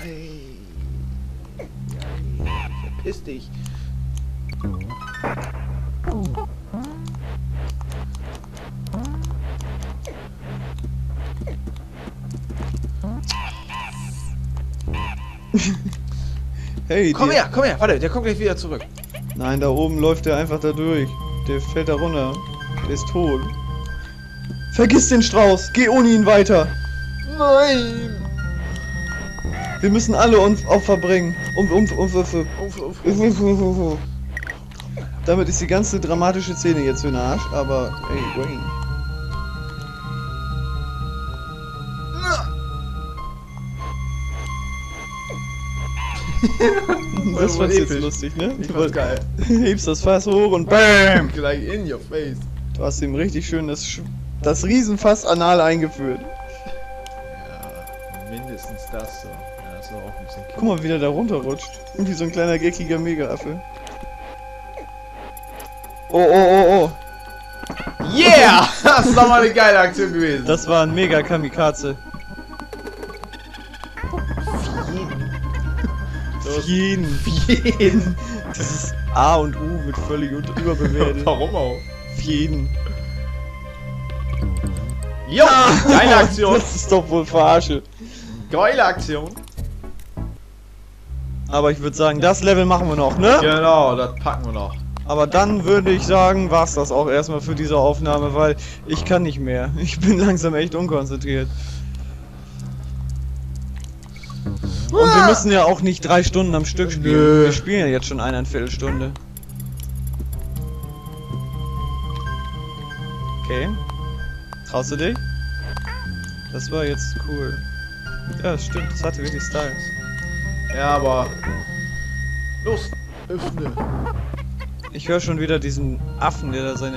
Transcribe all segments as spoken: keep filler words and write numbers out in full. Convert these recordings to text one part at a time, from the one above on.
Ey. Verpiss dich. Hey, komm die... her, komm her, warte, der kommt gleich wieder zurück. Nein, da oben läuft der einfach da durch. Der fällt da runter. Der ist tot. Vergiss den Strauß, geh ohne ihn weiter. Nein! Wir müssen alle uns Opfer bringen. Um, um, um, um, um, Uff, uff, uff. Damit ist die ganze dramatische Szene jetzt für den Arsch, aber ey, Wayne. Das war jetzt lustig, ne? Ich Du fand's geil. hebst das Fass hoch und BAM! Gleich in your face. Du hast ihm richtig schön das, Sch das Riesenfass anal eingeführt. Ja, mindestens das so. Ja, das ist auch ein bisschen Guck mal, wie der da runterrutscht. Wie so ein kleiner geckiger Mega-Affe. Oh, oh, oh, oh. Yeah! Das ist doch mal eine geile Aktion gewesen. Das war ein Mega-Kamikaze. Jeden. Jeden. Dieses A und U wird völlig überbewertet. Warum auch? Jeden. Jo! Geile Aktion. Das ist doch wohl Verarsche. Geile Aktion. Aber ich würde sagen, das Level machen wir noch, ne? Genau, das packen wir noch. Aber dann würde ich sagen, war's das auch erstmal für diese Aufnahme, weil ich kann nicht mehr. Ich bin langsam echt unkonzentriert. Und wir müssen ja auch nicht drei Stunden am Stück spielen. Nö. Wir spielen ja jetzt schon eineinviertel Stunde. Okay. Traust du dich? Das war jetzt cool. Ja, das stimmt. Das hatte wirklich Styles. Ja, aber... Los, öffne. Ich höre schon wieder diesen Affen, der da seine...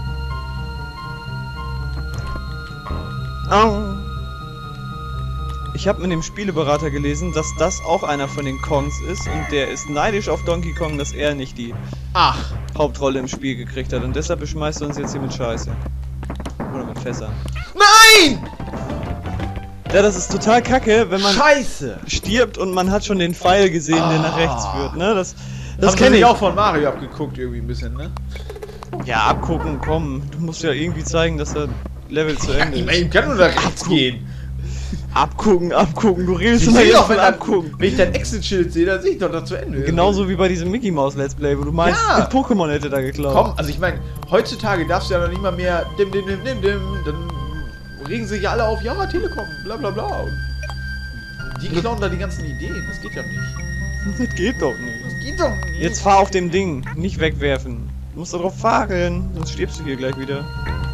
Au! Ich habe mit dem Spieleberater gelesen, dass das auch einer von den Kongs ist und der ist neidisch auf Donkey Kong, dass er nicht die Ach. Hauptrolle im Spiel gekriegt hat und deshalb beschmeißt er uns jetzt hier mit Scheiße. Oder mit Fässern. Nein! Ja, das ist total kacke, wenn man Scheiße! stirbt und man hat schon den Pfeil gesehen, der nach rechts führt, ne? Das, das Haben kenne Sie ich. auch von Mario abgeguckt irgendwie ein bisschen, ne? Ja, abgucken, komm. Du musst ja irgendwie zeigen, dass der Level zu Ende Ich ist. meine, ihm kann nur da rechts gehen. Abgucken, abgucken, du redest Ich immer sehe jetzt doch, von wenn, abgucken. wenn ich dein Exit-Schild sehe, dann sehe ich doch da zu Ende. Genauso wie bei diesem Mickey Mouse Let's Play, wo du meinst, Ja. mit Pokémon hätte da geklaut. Komm, also ich meine, heutzutage darfst du ja noch nicht mal mehr dim dim dim dim dim, dann regen sich ja alle auf, ja, Telekom, bla bla bla. Und die klauen da die ganzen Ideen, das geht ja nicht. Das geht doch nicht. Das geht doch nicht. Jetzt fahr auf dem Ding, nicht wegwerfen. Du musst da drauf fahren, sonst stirbst du hier gleich wieder.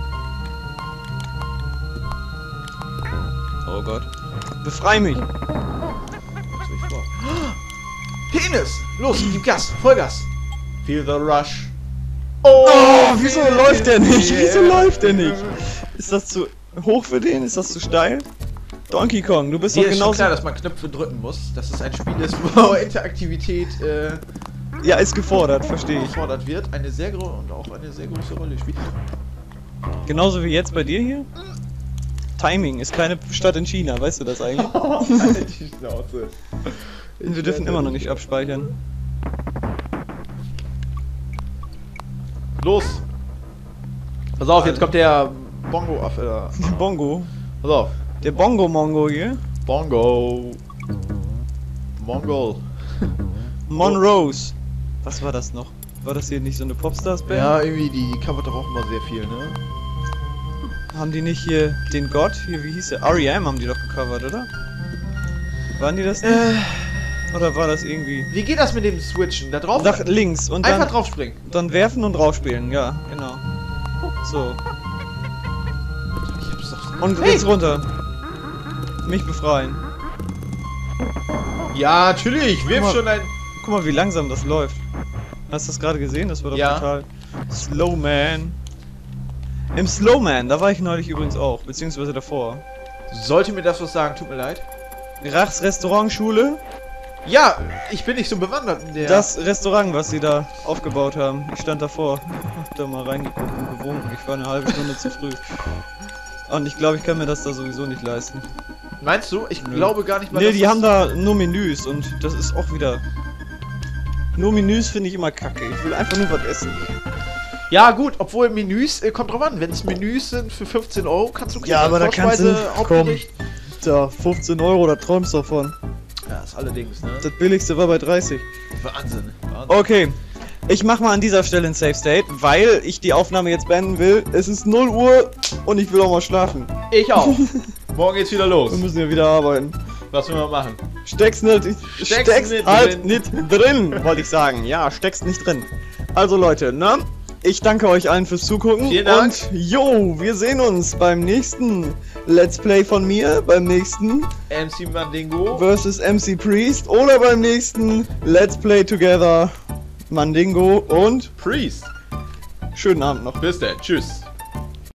Oh Gott. Befrei mich! Was soll ich vor? Penis! Los, gib Gas, Vollgas! Feel the rush. Oh, wieso läuft der nicht? Wieso läuft der nicht? Ist das zu hoch für den? Ist das zu steil? Donkey Kong, du bist Dir doch ist schon genauso... klar, dass man Knöpfe drücken muss, dass es ein Spiel ist, wo Interaktivität äh, Ja, ist gefordert, verstehe ich. gefordert wird, eine sehr große und auch eine sehr große Rolle spielt. Genauso wie jetzt bei dir hier? Timing ist keine Stadt in China, weißt du das eigentlich? Halt die Schnauze. Und wir dürfen immer noch nicht abspeichern. Los! Pass auf, jetzt kommt der Bongo-Affe da. Bongo. Pass auf. Der Bongo-Mongo hier. Bongo. Mongol. Monrose. Was war das noch? War das hier nicht so eine Popstars-Band? Ja, irgendwie, die covert doch auch immer sehr viel, ne? Haben die nicht hier den Gott? Hier, wie hieß der? R E M haben die doch gecovert, oder? Waren die das nicht? Äh, Oder war das irgendwie... wie geht das mit dem Switchen? Da drauf? Nach links und Einfach dann, drauf springen. dann werfen und draufspielen, ja, genau. So. Ich hab's doch... Und Hey! jetzt runter. Mich befreien. Ja, natürlich, wirf Guck mal. schon ein... Guck mal, wie langsam das läuft. Hast du das gerade gesehen? Das war doch Ja. total... Slowman. Im Slowman, da war ich neulich übrigens auch, beziehungsweise davor. Sollte mir das was sagen, tut mir leid. Rachs Restaurantschule. Ja, ich bin nicht so bewandert in der... Das Restaurant, was sie da aufgebaut haben. Ich stand davor. Hab da mal reingeguckt und gewunken. Ich war eine halbe Stunde zu früh. Und ich glaube, ich kann mir das da sowieso nicht leisten. Meinst du? Ich Nö. glaube gar nicht mal, Nee, dass die das- haben da nur Menüs und das ist auch wieder... Nur Menüs finde ich immer kacke. Ich will einfach nur was essen. Ja gut, obwohl Menüs, äh, kommt drauf an, wenn es Menüs sind für fünfzehn Euro, kannst du Ja, aber da kannst du... Komm, Hauptgericht. da, fünfzehn Euro, da träumst du davon. Ja, ist allerdings, ne? Das billigste war bei dreißig. Wahnsinn, Wahnsinn. Okay, ich mach mal an dieser Stelle ein Safe State, weil ich die Aufnahme jetzt beenden will. Es ist null Uhr und ich will auch mal schlafen. Ich auch. Morgen geht's wieder los. Wir müssen ja wieder arbeiten. Was will man machen? Steckst nicht, Steckst steckst nicht halt drin. nicht drin, wollte ich sagen. Ja, steckst nicht drin. Also Leute, ne? Ich danke euch allen fürs Zugucken. Vielen Dank. Und jo, wir sehen uns beim nächsten Let's Play von mir, beim nächsten M C Mandingo. versus M C Priest oder beim nächsten Let's Play Together Mandingo und Priest. schönen Abend noch. Bis dann. Tschüss.